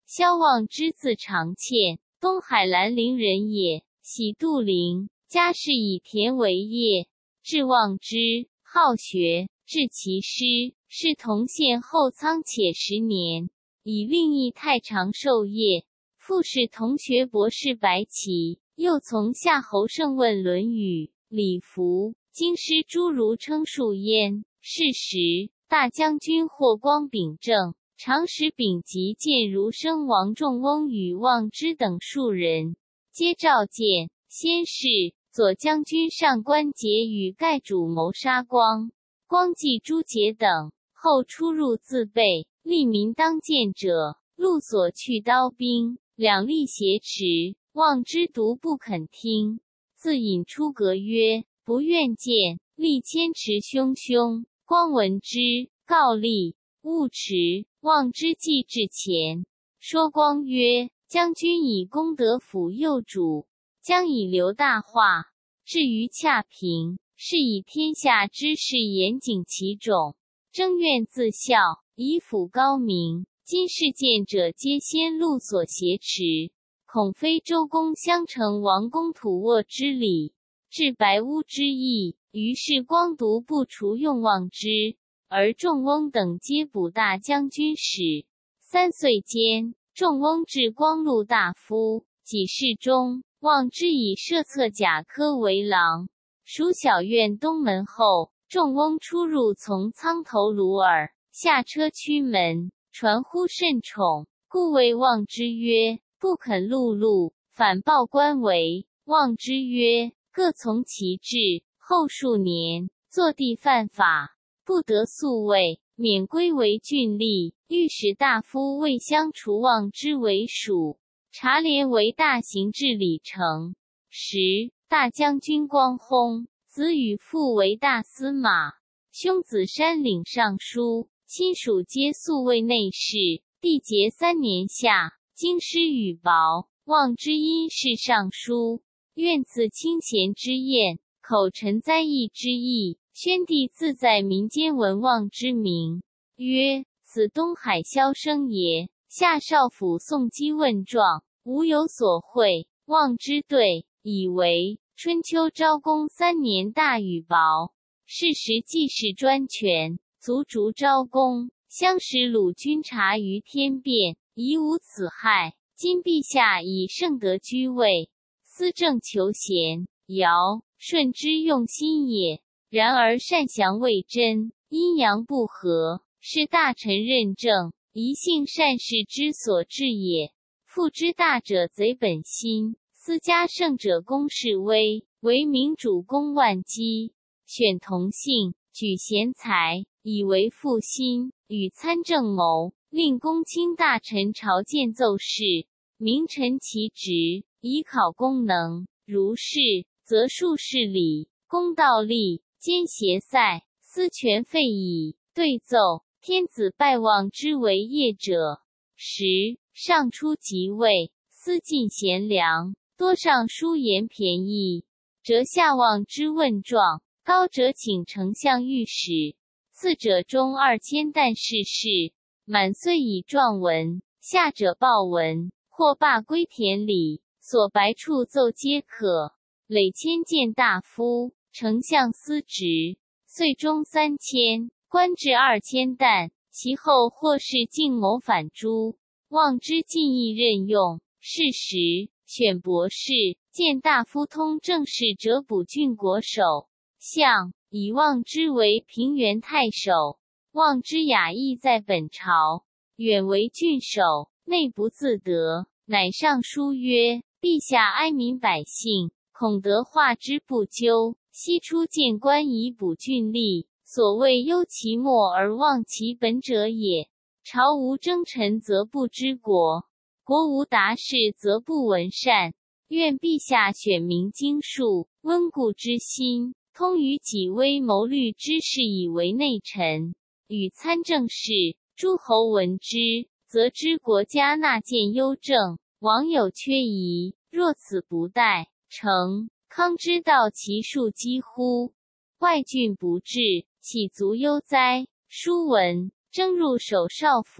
萧望之字长倩，东海兰陵人也，喜杜陵，家世以田为业。至望之，好学，至其师，是同县后仓且10年，以令役太常授业。复是同学博士白起，又从夏侯胜问《论语》、礼服、经师诸儒称述焉。是时，大将军霍光秉政，常使丙吉见儒生王仲翁与望之等数人，皆召见。先是，左将军上官桀与盖主谋杀光季、朱杰等，后出入自备，利民当见者，路所去刀兵，两立挟持。望之独不肯听，自引出阁曰：不愿见。立牵持汹汹。光闻之，告立，勿迟。望之既至前，说光曰：将军以功德辅右主，将以留大化。至于洽平，是以天下之事严谨其种，争怨自效，以辅高明。今事见者皆先路所挟持，恐非周公相承王公土沃之礼，至白屋之意。于是光独不除用望之，而仲翁等皆补大将军使。3岁间，仲翁至光禄大夫，己世中，望之以设策甲科为郎。属小院东门后，仲翁出入从仓头鲁耳，下车驱门，传呼甚宠，故谓望之曰：不肯碌碌，反报官为。望之曰：各从其志。后数年，坐地犯法，不得宿位，免归为郡吏。御史大夫魏襄除望之为属，察连为大行至礼丞。10. 大将军光薨，子羽父为大司马，兄子山领尚书，亲属皆宿卫内侍。缔节3年夏，京师羽薄，望之因是尚书，愿赐清闲之宴。口陈灾异之意，宣帝自在民间闻望之名，曰：此东海萧生也。下少府宋基问状，无有所会。望之对，以为春秋昭公3年大雨雹，是时季氏专权，足逐昭公，相使鲁君察于天变，宜无此害。今陛下以圣德居位，思政求贤，尧舜之用心也。然而善祥未真，阴阳不和，是大臣任政，宜幸善事之所至也。父之大者贼本心，私家圣者公事微，为民主公万机。选同姓，举贤才，以为腹心，与参政谋，令公卿大臣朝见奏事，明陈其职，以考功能。如是，则术士礼，公道立，兼协赛，私权废矣。对奏，天子拜望之为业者。10. 上出即位，思尽贤良，多上书言便宜，折下望之问状。高者请丞相御史，次者中2000担事事，满岁以状文，下者报文，或罢归田里，所白处奏皆可。累迁谏大夫，丞相司职，岁中3000，官至2000担。其后或是进谋反诛，望之尽议任用。是时，选博士、谏大夫通政事者补郡国守，相以望之为平原太守。望之雅意在本朝，远为郡守，内不自得，乃上书曰：陛下哀民百姓，恐得化之不究，悉出谏官以补郡吏，所谓忧其末而忘其本者也。朝无征臣则不知国，国无达士则不闻善。愿陛下选明经术，温故知新，通于己微谋虑之事，以为内臣，与参政事。诸侯闻之，则知国家纳谏优政，王有缺疑。若此不待，成康之道其数几乎？外郡不至，岂足忧哉？书文征入守少府，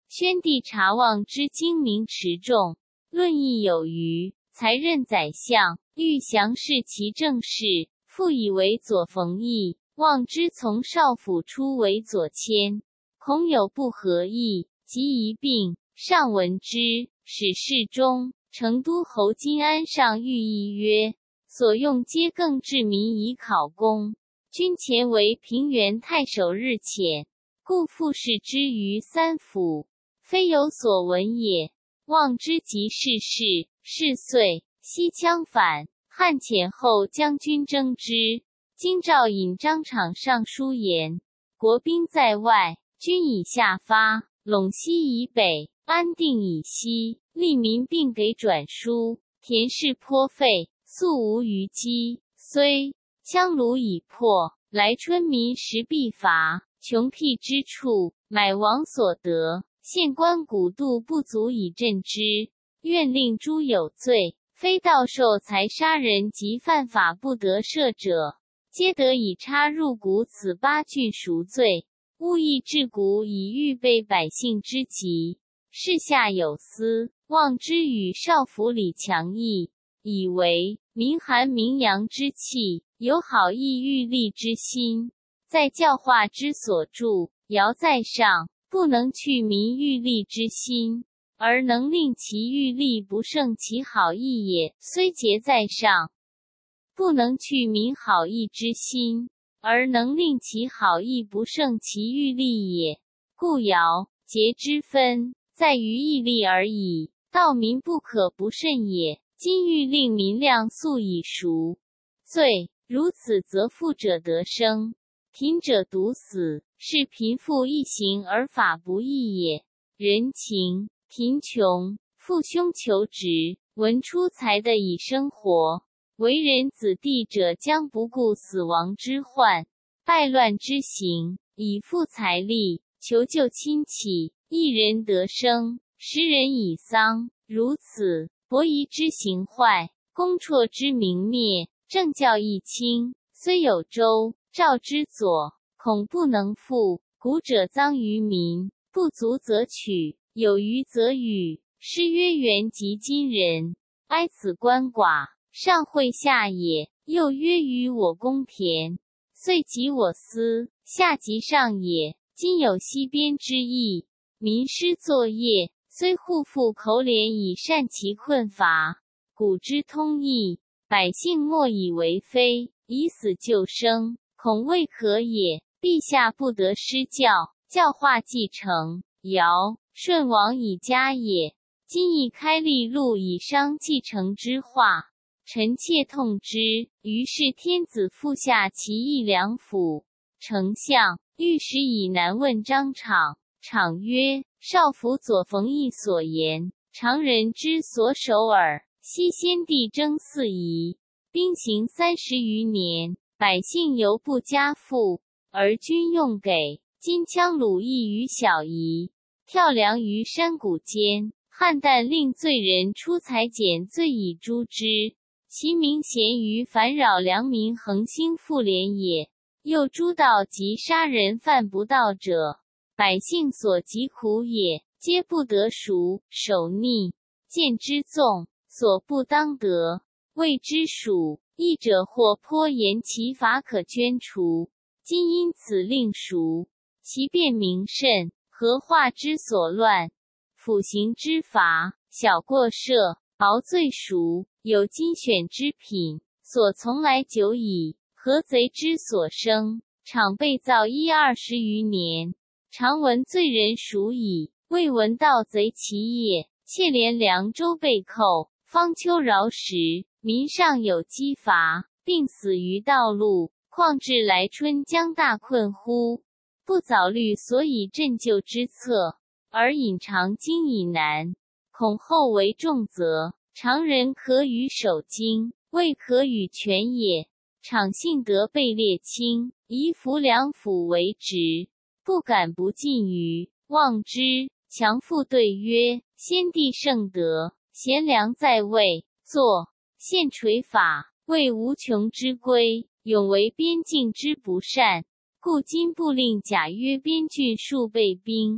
宣帝察望之精明持重，论议有余，才任宰相，欲详视其政事，复以为左冯异，望之从少府出为左迁，恐有不合意，即一并。上闻之，使侍中、成都侯金安上谕议曰：所用皆更治民以考功，君前为平原太守日浅，故复视之于三府，非有所闻也。望之即逝世，是岁，西羌反，汉前后将军征之。京兆尹张敞上书言：国兵在外，军以下发，陇西以北，安定以西，利民并给转输，田氏颇废，素无余积。虽羌虏已破，来春民食必乏，穷僻之处，买王所得，县官谷度不足以赈之。愿令诸有罪，非盗受财杀人及犯法不得赦者，皆得以插入谷此8郡赎罪。务亦治谷以预备百姓之急。事下有司，望之与少府李强议，以为民含名扬之气，有好意欲立之心，在教化之所著，尧在上，不能去民欲立之心，而能令其欲立不胜其好意也。虽节在上，不能去民好意之心，而能令其好意不胜其欲立也。故尧节之分，在于义利而已，道民不可不慎也。今欲令民量素以赎罪，如此则富者得生，贫者独死，是贫富异行而法不义也。人情贫穷，父兄求职，闻出财的以生活，为人子弟者将不顾死亡之患，败乱之行，以富财力，求救亲戚，一人得生，十人以丧。如此，伯夷之行坏，公绰之明灭，政教一清，虽有周、赵之佐，恐不能复。古者臧于民，不足则取，有余则与。诗曰：元及今人，哀此鳏寡，上惠下也。又曰：于我公田，遂及我私，下及上也。今有西边之意，民师作业，虽户妇口敛以善其困乏，古之通义，百姓莫以为非，以死救生，恐未可也。陛下不得失教，教化继承，尧、舜王以家也。今亦开立路以商继承之化，臣妾痛之。于是天子复下其义两府。丞相、御史以南问张敞，敞曰：少府左冯异所言，常人之所守耳。昔先帝征四夷，兵行30余年，百姓犹不加赋，而君用给。今羌虏役于小夷，跳梁于山谷间，汉旦令罪人出裁减罪以诛之，其明贤于烦扰良民，恒兴复廉也。又诛盗及杀人犯不道者，百姓所疾苦也，皆不得赎。守逆，见之纵，所不当得，谓之属。义者或颇言其法可捐除，今因此令赎，其变名甚，何化之所乱？辅刑之罚，小过赦，薄罪赎，有精选之品，所从来久矣。何贼之所生？常被造20余年，常闻罪人赎矣，未闻盗贼其也。妾连凉州被寇，方丘饶食，民尚有饥乏，病死于道路，况至来春将大困乎？不早虑所以赈救之策，而隐藏经以难，恐后为重责。常人可与守经，未可与权也。敞幸得被列卿，夷服两府为职，不敢不进于。望之，强复对曰：先帝圣德，贤良在位，作宪垂法，为无穷之规，永为边境之不善。故今不令贾曰边郡数倍兵，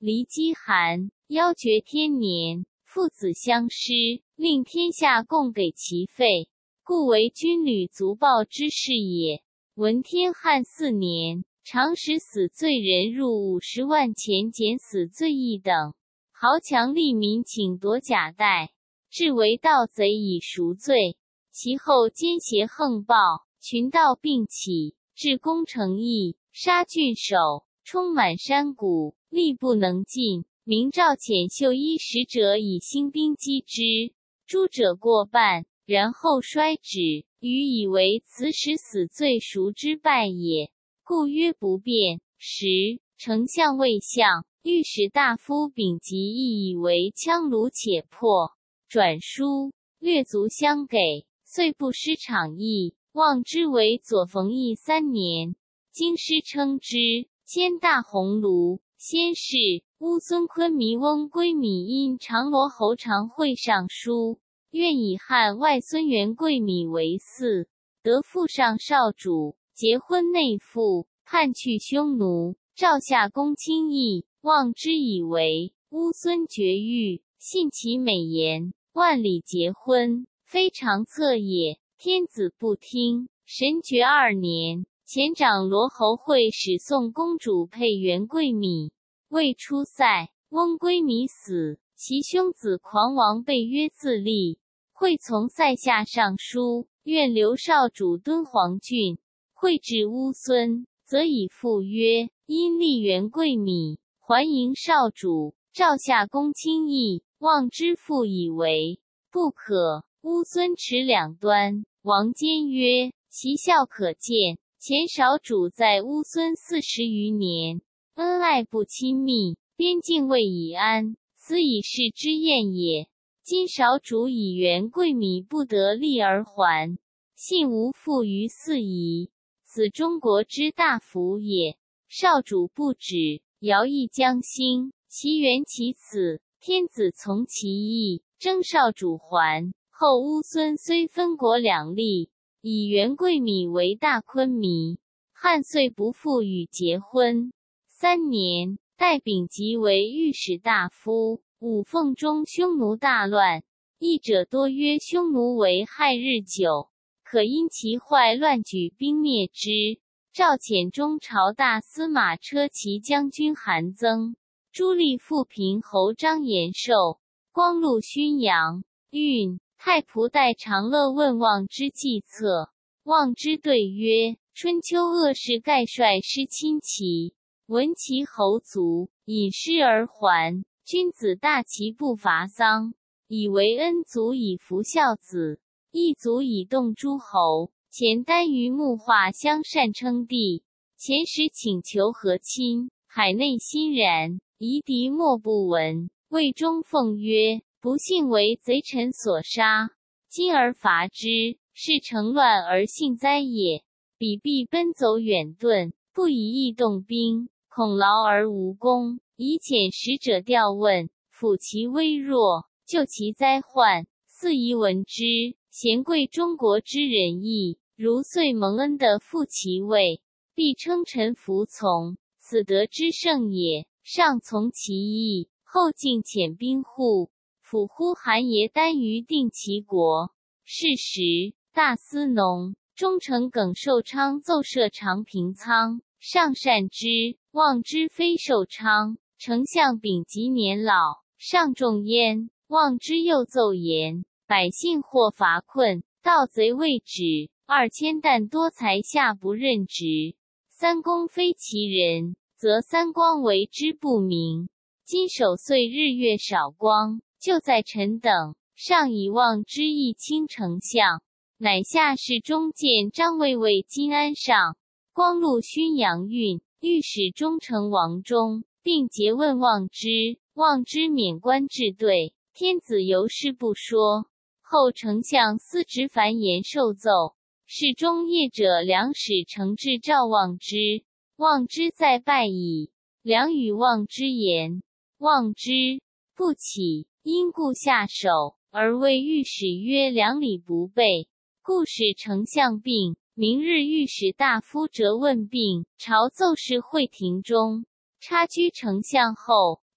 骊姬汗，邀绝天年，父子相师，令天下共给其费，故为军旅足报之事也。文天汉4年，常使死罪人入50万钱减死罪役等，豪强利民请夺甲带，至为盗贼以赎罪。其后奸邪横暴，群盗并起，至攻城邑，杀郡守，充满山谷，力不能尽。明赵遣秀衣使者以兴兵击之，诛者过半，然后衰止。余以为此使死罪赎之败也，故曰不变。10. 丞相魏相、御史大夫丙吉亦以为羌虏且破，转书略足相给，遂不失场邑，望之为左冯翊3年。京师称之先大鸿胪。先是，乌孙昆弥翁归米因长罗侯常会上书，愿以汉外孙元贵米为嗣，得父上少主，结婚内附，叛去匈奴。赵夏公卿议，望之以为乌孙绝育，信其美言，万里结婚，非常策也。天子不听。神爵2年，前长罗侯会使宋公主配元贵米，未出塞，翁归米死，其兄子狂王被约自立。会从塞下上书，愿留少主敦煌郡。会至乌孙，则以父曰：因立元贵米，还迎少主。赵夏公卿议，望之父以为不可。乌孙持两端。王坚曰：其效可见。前少主在乌孙40余年，恩爱不亲密，边境未以安，此以是之验也。今少主以元贵米不得利而还，信无负于四夷，此中国之大福也。少主不止，尧亦将兴，其源其此，天子从其意，征少主还。后乌孙虽分国两立，以元贵米为大昆弥，汉遂不复与结婚。3年，代丙吉为御史大夫。五凤中匈奴大乱，译者多曰匈奴为害日久，可因其坏乱举兵灭之。赵遣中朝大司马车骑将军韩增、朱立富平侯张延寿、光禄勋杨运、太仆戴长乐问望之计策。望之对曰：春秋恶士盖率师亲齐，闻其侯卒，引师而还。君子大其不伐丧，以为恩足以服孝子，义足以动诸侯。前耽于木化相善称帝，前时请求和亲，海内欣然，夷狄莫不闻。魏忠奉曰：不幸为贼臣所杀，今而伐之，是乘乱而幸灾也。彼必奔走远遁，不以义动兵，恐劳而无功，以遣使者调问，抚其微弱，救其灾患。四夷闻之，贤贵中国之仁义，如遂蒙恩的复其位，必称臣服从，此德之盛也。上从其意，后竟遣兵护抚呼韩爷耽于定齐国。是时，大司农、中丞耿寿昌奏设长平仓，上善之，望之非寿昌。丞相丙吉年老，上重焉，望之又奏言：百姓或乏困，盗贼未止，2000担多财下不任职。三公非其人，则三光为之不明。今守岁日月少光，就在臣等，上以望之意卿丞相，乃下士中见张卫为金安上，光禄勋杨运、御史中丞王忠，并诘问望之。望之免官至对，天子由是不说。后丞相司职繁言受奏，侍中业者梁使承至赵望之，望之再拜矣。梁与望之言，望之不起，因故下手，而谓御史曰：良礼不备，故使丞相病。明日御史大夫折问病，朝奏事会廷中，插居丞相后，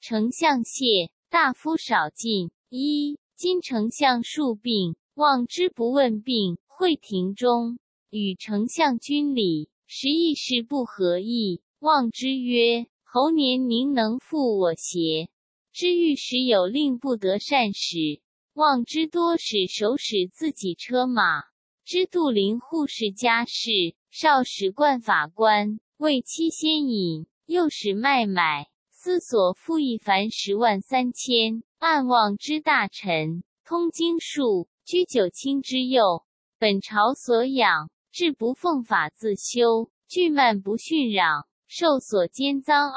丞相谢，大夫少进。一，今丞相数病，望之不问病，会庭中与丞相军礼，时议事不合意，望之曰：猴年宁能负我邪？知遇时有令不得善始，望之多使手使自己车马。知杜陵护士家事，少使冠法官，为妻先引，又使卖买，司所赋一凡103000。暗望之大臣，通经术，居九卿之右，本朝所养，至不奉法自修，拒慢不逊攘，受所奸赃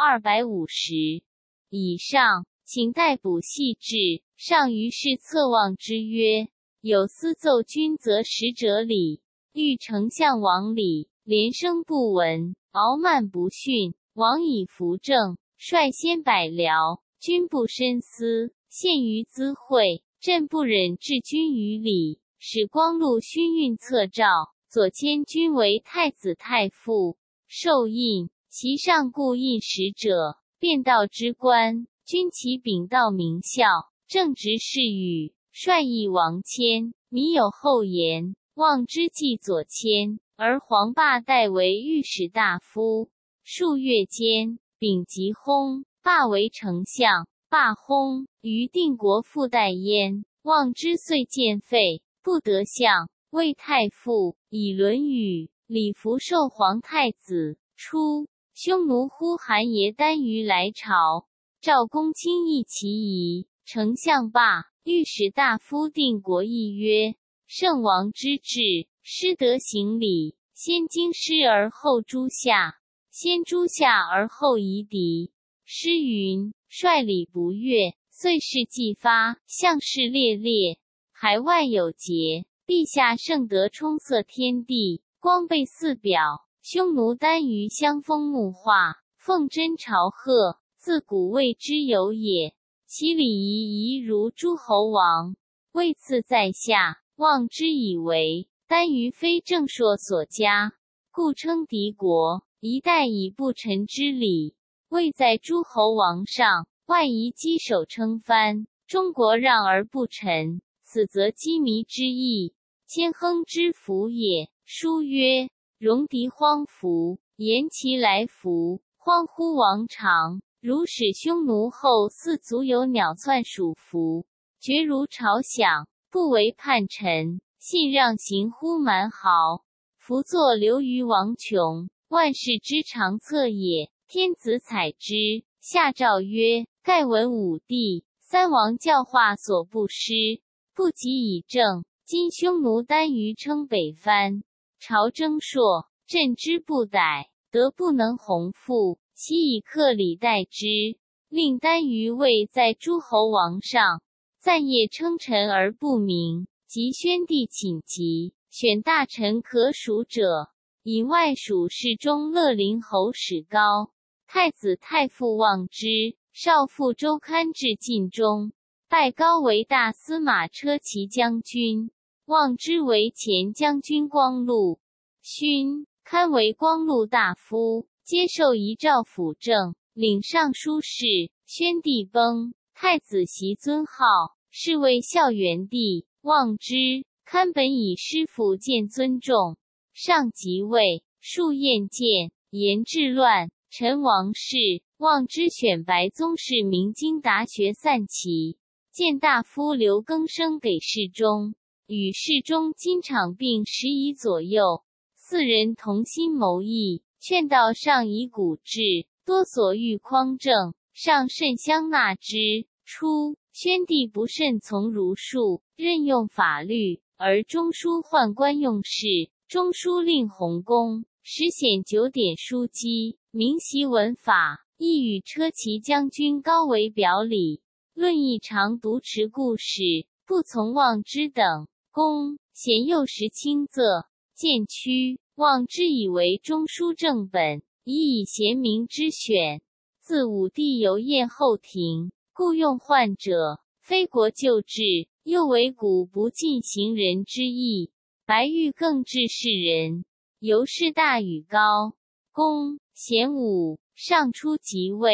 250。以上，请待补细致。上于是侧望之曰：有司奏君则使者礼，欲丞相往礼，连声不闻，傲慢不逊，往以扶正，率先百僚，君不深思，陷于滋会，朕不忍置君于礼，使光禄勋运册诏，左迁君为太子太傅，受印，其上故印使者，便道之官，君其秉道名校，正直是语，率议王迁，靡有后言，望之既左迁，而黄霸代为御史大夫。数月间，丙吉薨，霸为丞相。罢薨，于定国父代焉，望之遂见废，不得相，为太傅，以《论语》礼服受皇太子。初，匈奴呼韩邪单于来朝，赵公卿议其仪，丞相罢，御史大夫定国议曰：圣王之治，师德行礼，先经师而后诸夏，先诸夏而后夷狄。诗云：率礼不越，岁事既发，相事烈烈，海外有节。陛下圣德充塞天地，光备四表。匈奴单于相风木化，奉真朝贺，自古谓之有也。其礼仪宜如诸侯王，位次在下，望之以为。单于非正朔所加，故称敌国，一代以不臣之礼。位在诸侯王上，外夷稽首称藩，中国让而不臣，此则羁縻之意，谦亨之福也。书曰：戎狄荒服，言其来服，荒乎王常。如使匈奴后四足有鸟窜属服，绝如朝响，不为叛臣，信让行乎蛮豪。夫作流于王穷，万世之常策也。天子采之，下诏曰：盖闻武帝、三王教化所不施，不及以正。今匈奴单于称北藩，朝征朔，朕之不逮，得不能弘复，其以克礼待之，令单于位在诸侯王上，赞业称臣而不明。及宣帝寝疾，选大臣可属者，以外属侍中乐陵侯史高。太子太傅望之，少傅周刊至晋中，拜高为大司马车骑将军，望之为前将军光禄勋，堪为光禄大夫，接受遗诏辅政，领尚书事。宣帝崩，太子袭尊号，是为孝元帝。望之，堪本以师傅见尊重，上即位，数宴见，言治乱。陈王室，望之选白宗室明经达学散骑，见大夫刘更生给侍中，与侍中经常并10以左右，四人同心谋议，劝道上以古制，多所欲匡正，上甚相纳之。初，宣帝不甚从儒术，任用法律，而中书宦官用事，中书令弘公，实显9典书籍，明习文法，亦与车骑将军高为表里。论议常独持故事，不从望之等。公贤幼时亲仄，渐趋，望之以为中书正本，以贤明之选。自武帝游宴后庭，故用宦者，非国旧制，又为古不尽行人之意。白玉更治世人，由是大与高公贤武上初即位，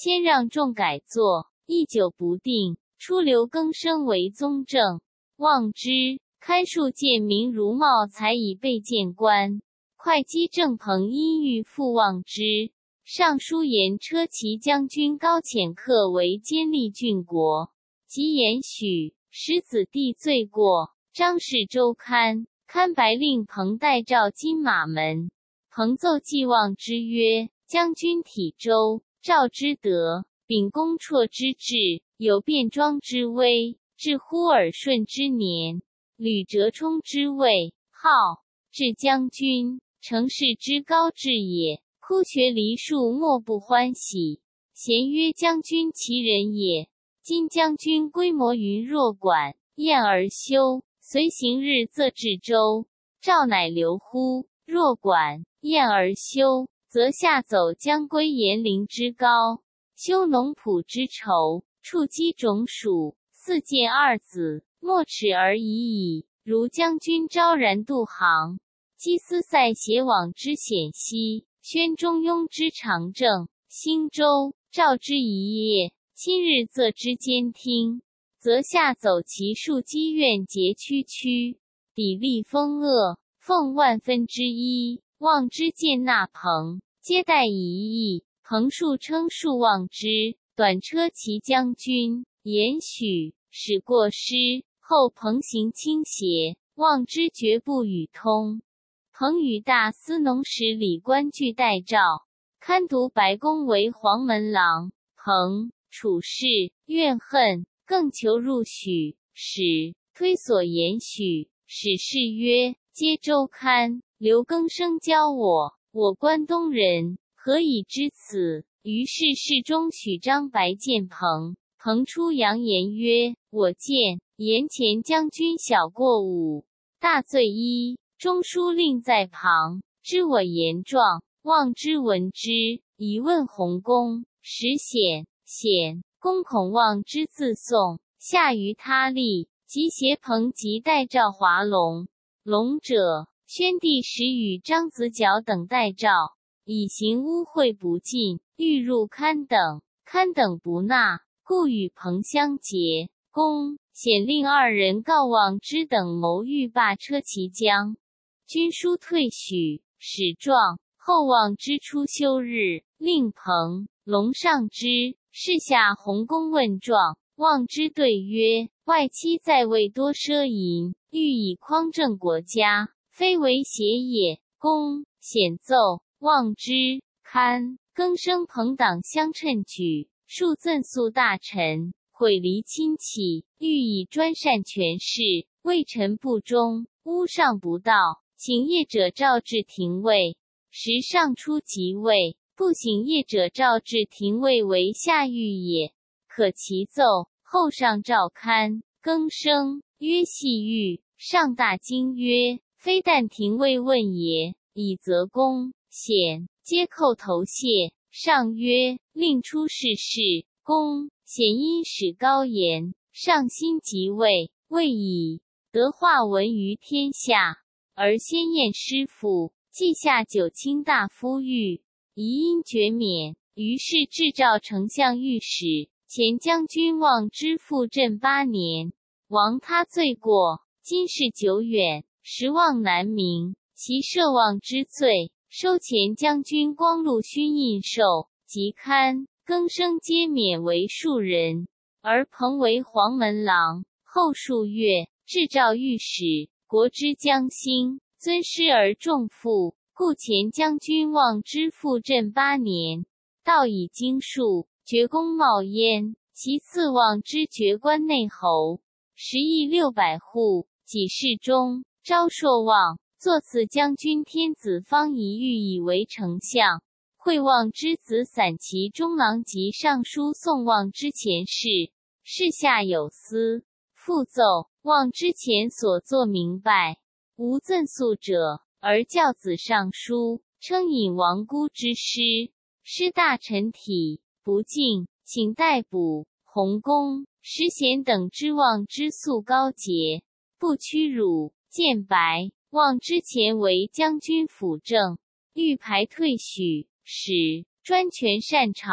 先让众改作，一久不定，出刘更生为宗正。望之，开数见明如茂才以备谏官。会稽郑鹏因欲复望之，上书言车骑将军高潜克为监利郡国，即言许，使子弟罪过。张氏周刊，刊白令彭代召金马门。彭奏既望之曰：将军体周，赵之德，秉公绰之志，有变庄之威，至乎耳顺之年，吕折冲之位，号至将军，成事之高志也。哭学黎庶莫不欢喜，咸曰：将军其人也。今将军规模云若管，晏而休，随行日则至州。赵乃留乎？若管，晏而休，则下走将归延陵之高，修农圃之畴，触积种属，四见二子，莫齿而已矣。如将军昭然度行，积斯塞偕往之险溪，宣中庸之长政，兴周，赵之一业，今日则之监听，则下走其数积怨结区区，砥砺风恶，奉万分之一。望之见纳彭，皆待一役。彭数称数望之，短车骑将军，言许，使过失。后彭行倾斜，望之绝不与通。彭与大司农使李官具代诏，堪读白宫为黄门郎。彭处事怨恨，更求入许，使推所言许，使事曰：皆周刊，刘更生教我关东人，何以知此？于是侍中许章白见彭，彭出扬言曰：我见言前将军小过5，大罪1。中书令在旁，知我言状，望之闻之，以问弘公，使显公恐望之自送，下于他吏，即携彭及代诏华龙者，宣帝时与张子角等代诏，以行污秽不尽，欲入刊等不纳，故与彭相结。公显令2人告望之等谋欲罢车骑将军书退许，使状。后望之初休日，令彭龙上之，示下弘公问状。望之对曰：外戚在位多奢淫，欲以匡正国家，非为邪也。公显奏望之，堪更生朋党相称举，数赠诉大臣，毁离亲戚，欲以专擅权势，为臣不忠，诬上不道，请业者诏至廷尉。时上初即位，不省业者诏至廷尉为下狱也，可其奏。后上诏刊，更生曰系狱。上大惊曰：非但廷尉问也，以则公显皆叩头谢。上曰：令出世事。公显因使高言，上心即位，未以德化闻于天下，而先验师傅，记下9卿大夫狱，疑因绝免。于是制诏丞相御史，前将军望之复镇8年，亡他罪过。今事久远，实望难明，其涉望之罪，收前将军光禄勋印绶及刊更生皆免为庶人，而彭为黄门郎。后数月，制诏御史，国之将兴，尊师而重父，故前将军望之复镇8年，道以经术，爵公冒焉。其次望之爵关内侯，10邑600户。己世中，昭朔望作此将军天子方仪欲以为丞相。惠望之子散骑中郎及尚书宋望之前事，事下有司。复奏望之前所作明白，无赠诉者，而教子尚书，称引亡孤之师，失大臣体，不敬，请逮捕。弘公、石显等之望之素高洁，不屈辱，见白。望之前为将军辅政，欲排退许，使专权擅朝，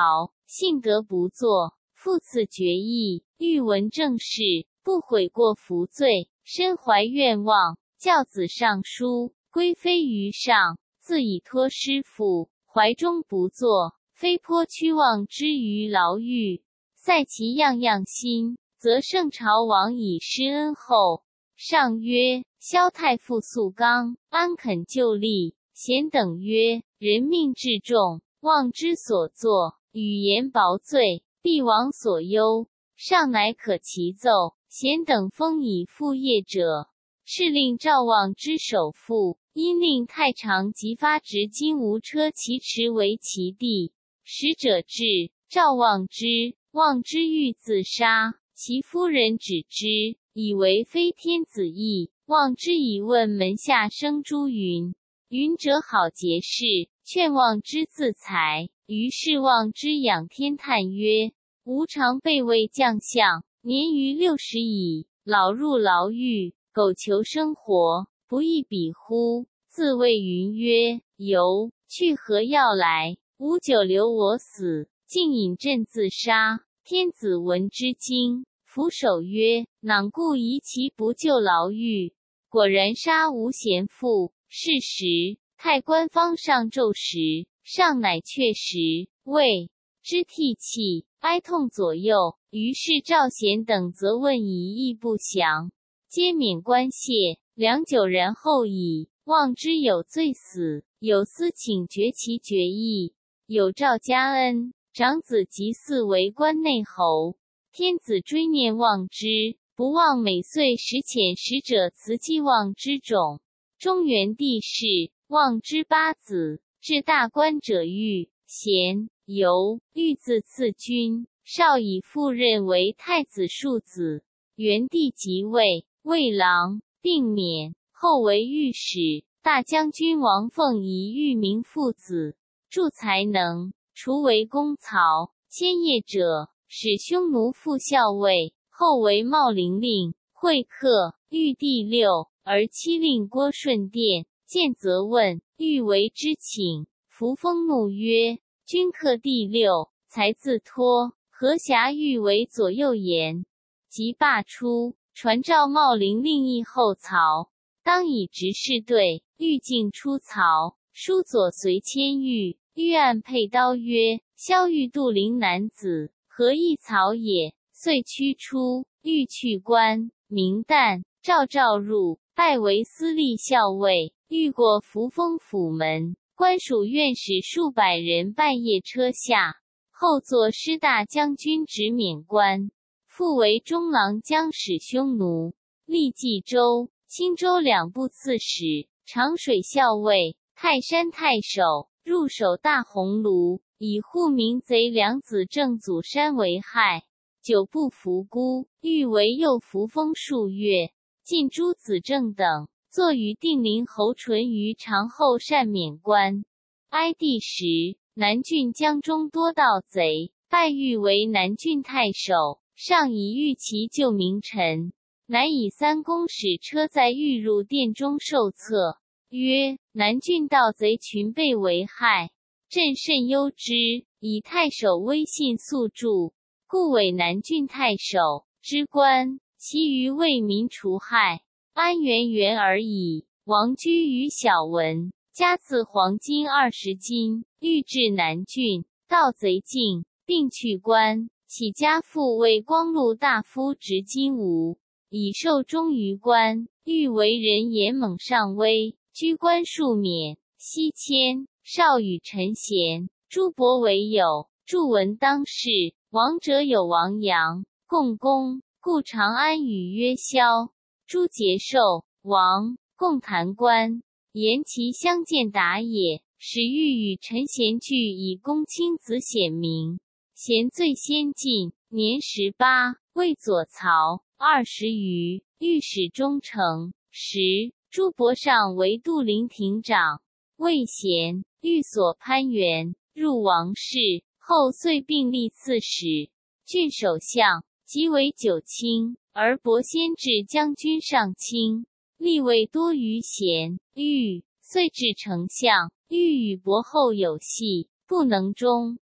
信德不作，复此决意，欲闻正事，不悔过服罪，身怀愿望，教子上书，归非于上，自以托师傅，怀中不作，非颇屈望之于牢狱。塞其样样心，则圣朝王以施恩厚。上曰：萧太傅素刚，安肯就立？贤等曰：人命至重，望之所作，语言薄罪，必往所忧。上乃可其奏。贤等封以父业者，是令赵望之首富，因令太常即发执金吾车骑驰为其地。使者至，赵望之，望之欲自杀，其夫人止之，以为非天子意。望之以问门下生诸云，云者好节事，劝望之自裁。于是望之仰天叹曰：吾常备位将相，年逾60矣，老入牢狱，苟求生活，不亦比乎？自谓云曰：由，去何要来？吾久留我死，竟引阵自杀。天子闻之惊，俯首曰：囊故疑其不就牢狱？果然杀无贤妇。是时，太官方上奏时，上乃确实，谓之涕泣，哀痛左右。于是赵贤等则问以亦不详，皆免官谢。良久，然后矣。望之有罪死，有司请决其决议。有赵家恩，长子即嗣为关内侯。天子追念望之，不忘每岁使遣使者辞祭望之种。中原帝室，望之八子，至大官者欲、贤、游、欲自赐君。少以父任为太子庶子。元帝即位，魏郎，并免，后为御史。大将军王凤仪育明父子，著才能，除为公曹。先业者，使匈奴副校尉，后为茂陵令。会客，欲第六，而妻令郭顺殿。见则问，欲为之请。扶风怒曰：君克第六，才自托，何暇欲为左右言？即罢出，传召茂陵令议后曹，当以执事对。欲进出曹，书左随千玉。欲按佩刀曰：萧欲杜陵男子，何异曹也？遂驱出。欲去官，明旦，召入，拜为司隶校尉。欲过扶风府门，官属院使数百人半夜车下。后作师大将军，直免官。复为中郎将使匈奴，历冀州、青州两部刺史。长水校尉、泰山太守，入守大鸿胪，以护民贼两子正祖山为害，久不服孤，欲为右扶风数月。晋诸子正等，坐与定陵侯淳于长后善免官。哀帝时，南郡江中多盗贼，拜欲为南郡太守，上以御其旧名臣。乃以3公使车载欲入殿中受册，曰：南郡盗贼群被为害，朕甚忧之，以太守威信素著，故委南郡太守之官，其余为民除害，安元而已。王居于小文，加赐黄金20斤，欲至南郡，盗贼尽，并去官，起家父为光禄大夫执金吾。以受忠于官，欲为人言猛上威，居官数免，西迁。少与陈贤、诸伯为友，著文当世。王者有王阳、共工，故长安语曰萧。诸节寿、王、共谈官，言其相见达也。使欲与陈贤聚，以公卿子显明。贤最先进，年18，为左曹20余，御史中丞。诸伯上为杜陵亭长。魏贤，寓所攀援，入王室，后遂并立刺史、郡守相，即为9卿，而伯先至将军上卿，立位多于贤、豫，遂至丞相。豫与伯后有隙，不能终，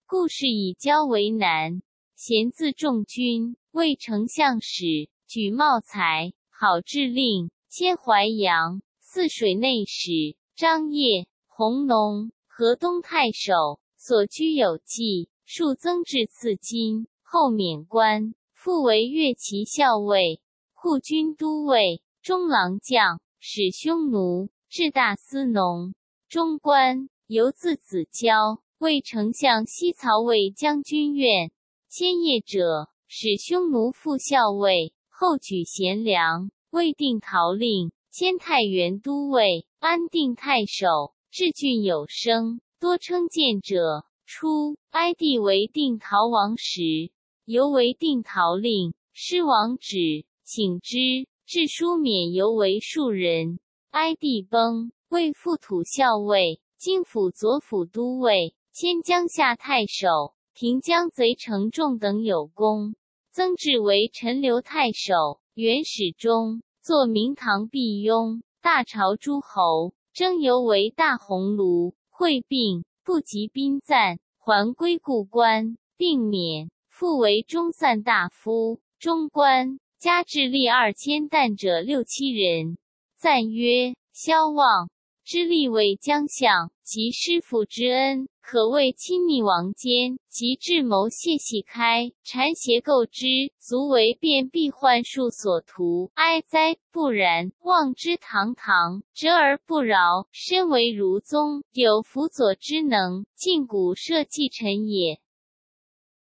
故事以交为难。贤字仲君，为丞相使，举茂才，好治令，迁淮阳，泗水内史。张掖、弘农、河东太守，所居有纪，数增至次金，后免官，复为乐骑校尉、护军都尉、中郎将、使匈奴、至大司农、中官，由字子交，为丞相西曹卫将军院。迁业者，使匈奴副校尉，后举贤良，为定陶令，迁太原都尉，安定太守。治郡有声，多称谏者。初，哀帝为定陶王时，犹为定陶令，失王旨，请之，致书免犹为庶人。哀帝崩，为副土校尉，京府左辅都尉，迁江夏太守。平江贼成仲等有功，增至为陈留太守、元始中，作明堂毕雍，大朝诸侯，征尤为大鸿胪，会并，不及宾赞，还归故官，并免，复为中散大夫、中官，加制吏2000担者6、7人。赞曰：萧望之立为将相，及师父之恩，可谓亲密王间，及智谋谢系开，缠邪构之，足为变弊患术所图。哀哉！不然，望之堂堂，折而不饶，身为儒宗，有辅佐之能，尽古社稷臣也。